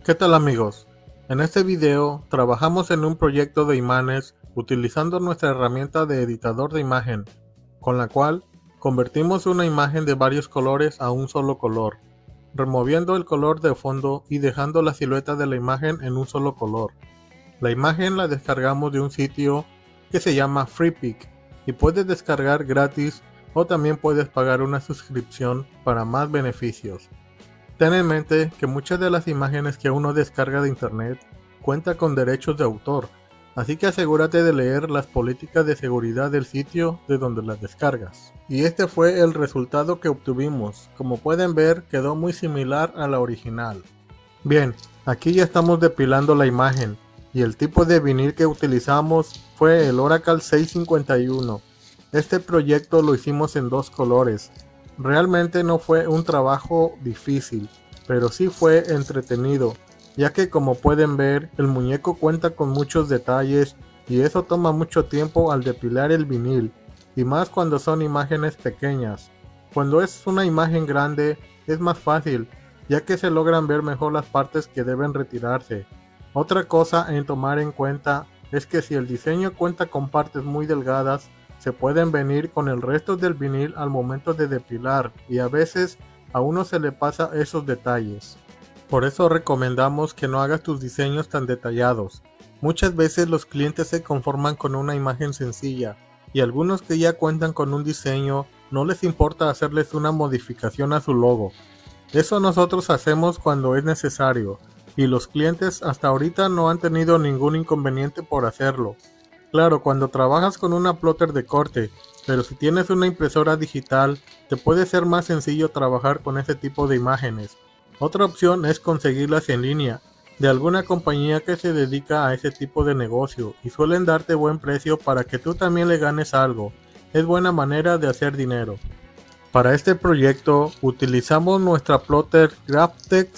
¿Qué tal amigos? En este video trabajamos en un proyecto de imanes utilizando nuestra herramienta de editador de imagen, con la cual convertimos una imagen de varios colores a un solo color, removiendo el color de fondo y dejando la silueta de la imagen en un solo color. La imagen la descargamos de un sitio que se llama Freepik y puedes descargar gratis o también puedes pagar una suscripción para más beneficios. Ten en mente que muchas de las imágenes que uno descarga de internet cuentan con derechos de autor, así que asegúrate de leer las políticas de seguridad del sitio de donde las descargas. Y este fue el resultado que obtuvimos. Como pueden ver, quedó muy similar a la original. Bien, aquí ya estamos depilando la imagen y el tipo de vinil que utilizamos fue el Oracal 651. Este proyecto lo hicimos en dos colores. Realmente no fue un trabajo difícil, pero sí fue entretenido, ya que como pueden ver el muñeco cuenta con muchos detalles y eso toma mucho tiempo al depilar el vinil, y más cuando son imágenes pequeñas. Cuando es una imagen grande es más fácil, ya que se logran ver mejor las partes que deben retirarse. Otra cosa en tomar en cuenta es que si el diseño cuenta con partes muy delgadas, se pueden venir con el resto del vinil al momento de depilar y a veces a uno se le pasa esos detalles. Por eso recomendamos que no hagas tus diseños tan detallados. Muchas veces los clientes se conforman con una imagen sencilla y algunos que ya cuentan con un diseño no les importa hacerles una modificación a su logo. Eso nosotros hacemos cuando es necesario y los clientes hasta ahorita no han tenido ningún inconveniente por hacerlo. Claro, cuando trabajas con una plotter de corte, pero si tienes una impresora digital, te puede ser más sencillo trabajar con ese tipo de imágenes. Otra opción es conseguirlas en línea, de alguna compañía que se dedica a ese tipo de negocio, y suelen darte buen precio para que tú también le ganes algo. Es buena manera de hacer dinero. Para este proyecto utilizamos nuestra plotter GraphTech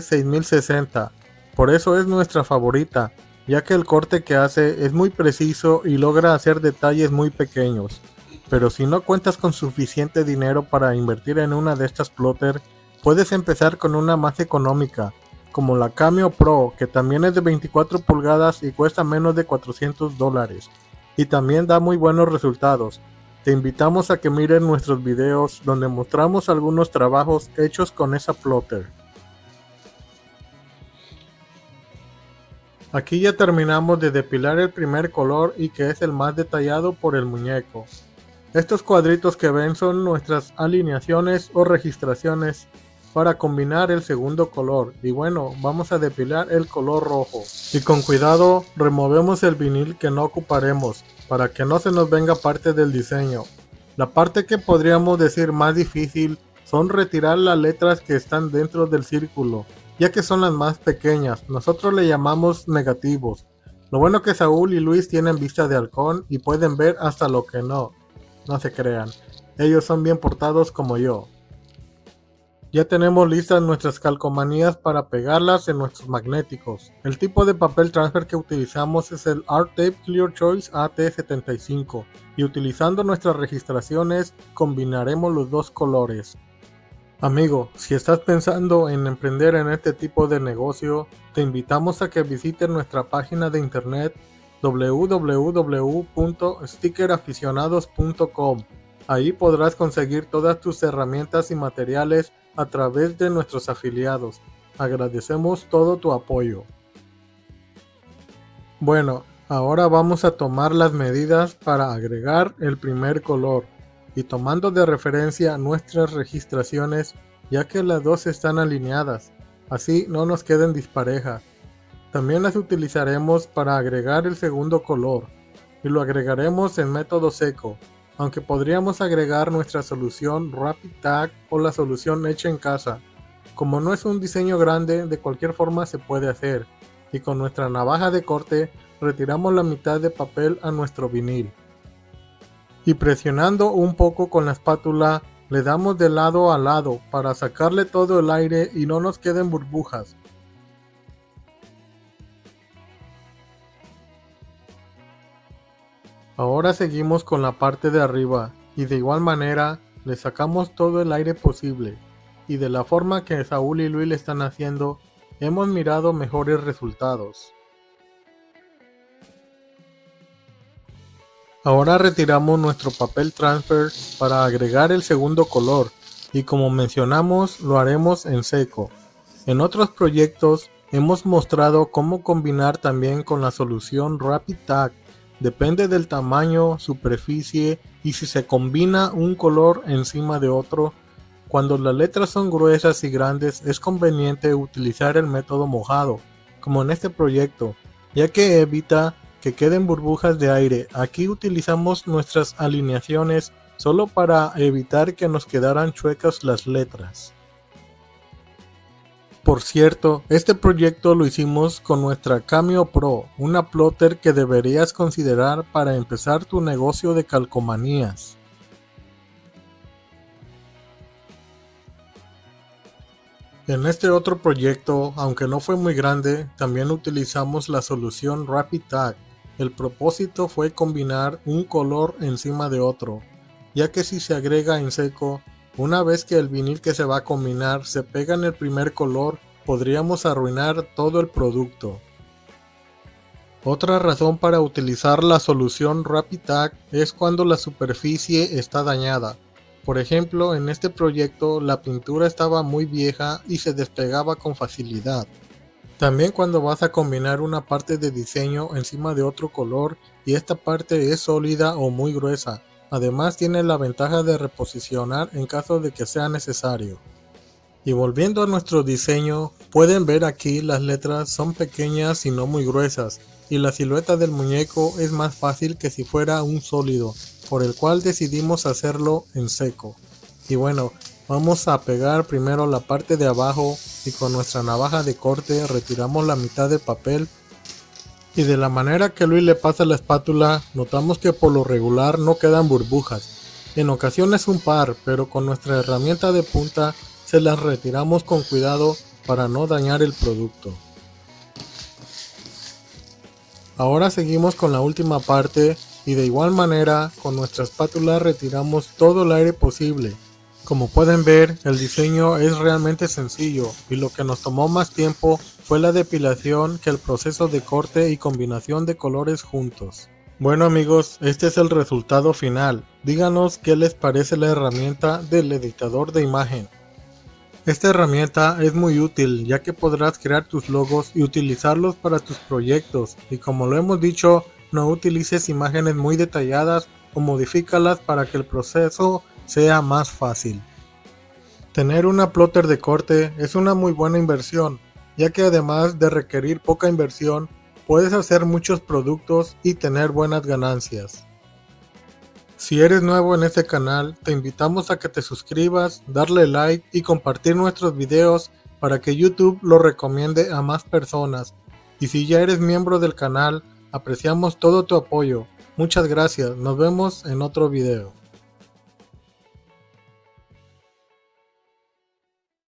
CE6060, por eso es nuestra favorita, ya que el corte que hace es muy preciso y logra hacer detalles muy pequeños. Pero si no cuentas con suficiente dinero para invertir en una de estas plotter, puedes empezar con una más económica, como la Cameo Pro, que también es de 24 pulgadas y cuesta menos de $400, y también da muy buenos resultados. Te invitamos a que miren nuestros videos donde mostramos algunos trabajos hechos con esa plotter. Aquí ya terminamos de depilar el primer color y que es el más detallado por el muñeco. Estos cuadritos que ven son nuestras alineaciones o registraciones para combinar el segundo color. Y bueno, vamos a depilar el color rojo. Y con cuidado removemos el vinil que no ocuparemos para que no se nos venga parte del diseño. La parte que podríamos decir más difícil son retirar las letras que están dentro del círculo, ya que son las más pequeñas. Nosotros le llamamos negativos. Lo bueno que Saúl y Luis tienen vista de halcón y pueden ver hasta lo que no. No se crean, ellos son bien portados como yo. Ya tenemos listas nuestras calcomanías para pegarlas en nuestros magnéticos. El tipo de papel transfer que utilizamos es el Art Tape Clear Choice AT75 y utilizando nuestras registraciones combinaremos los dos colores. Amigo, si estás pensando en emprender en este tipo de negocio, te invitamos a que visites nuestra página de internet www.stickeraficionados.com. Ahí podrás conseguir todas tus herramientas y materiales a través de nuestros afiliados. Agradecemos todo tu apoyo. Bueno, ahora vamos a tomar las medidas para agregar el primer color y tomando de referencia nuestras registraciones, ya que las dos están alineadas, así no nos queden disparejas. También las utilizaremos para agregar el segundo color y lo agregaremos en método seco, aunque podríamos agregar nuestra solución Rapid Tag o la solución hecha en casa. Como no es un diseño grande, de cualquier forma se puede hacer, y con nuestra navaja de corte retiramos la mitad de papel a nuestro vinil. Y presionando un poco con la espátula, le damos de lado a lado para sacarle todo el aire y no nos queden burbujas. Ahora seguimos con la parte de arriba y de igual manera le sacamos todo el aire posible y de la forma que Saúl y Luis le están haciendo hemos mirado mejores resultados. Ahora retiramos nuestro papel transfer para agregar el segundo color y como mencionamos lo haremos en seco. En otros proyectos hemos mostrado cómo combinar también con la solución Rapid Tag. Depende del tamaño, superficie y si se combina un color encima de otro. Cuando las letras son gruesas y grandes es conveniente utilizar el método mojado, como en este proyecto, ya que evita que queden burbujas de aire. Aquí utilizamos nuestras alineaciones solo para evitar que nos quedaran chuecas las letras. Por cierto, este proyecto lo hicimos con nuestra Cameo Pro, una plotter que deberías considerar para empezar tu negocio de calcomanías. En este otro proyecto, aunque no fue muy grande, también utilizamos la solución Rapid Tag. El propósito fue combinar un color encima de otro, ya que si se agrega en seco, una vez que el vinil que se va a combinar se pega en el primer color, podríamos arruinar todo el producto. Otra razón para utilizar la solución Rapid Tag es cuando la superficie está dañada. Por ejemplo, en este proyecto la pintura estaba muy vieja y se despegaba con facilidad. También cuando vas a combinar una parte de diseño encima de otro color y esta parte es sólida o muy gruesa. Además tiene la ventaja de reposicionar en caso de que sea necesario. Y volviendo a nuestro diseño, pueden ver aquí las letras son pequeñas y no muy gruesas, y la silueta del muñeco es más fácil que si fuera un sólido, por el cual decidimos hacerlo en seco. Y bueno, vamos a pegar primero la parte de abajo y con nuestra navaja de corte retiramos la mitad del papel. Y de la manera que Luis le pasa la espátula, notamos que por lo regular no quedan burbujas. En ocasiones un par, pero con nuestra herramienta de punta se las retiramos con cuidado para no dañar el producto. Ahora seguimos con la última parte y de igual manera con nuestra espátula retiramos todo el aire posible. Como pueden ver, el diseño es realmente sencillo y lo que nos tomó más tiempo fue la depilación que el proceso de corte y combinación de colores juntos. Bueno amigos, este es el resultado final. Díganos qué les parece la herramienta del editor de imagen. Esta herramienta es muy útil ya que podrás crear tus logos y utilizarlos para tus proyectos y como lo hemos dicho, no utilices imágenes muy detalladas o modifícalas para que el proceso sea más fácil. Tener una plotter de corte es una muy buena inversión, ya que además de requerir poca inversión, puedes hacer muchos productos y tener buenas ganancias. Si eres nuevo en este canal, te invitamos a que te suscribas, darle like y compartir nuestros videos para que YouTube lo recomiende a más personas. Y si ya eres miembro del canal, apreciamos todo tu apoyo. Muchas gracias, nos vemos en otro video.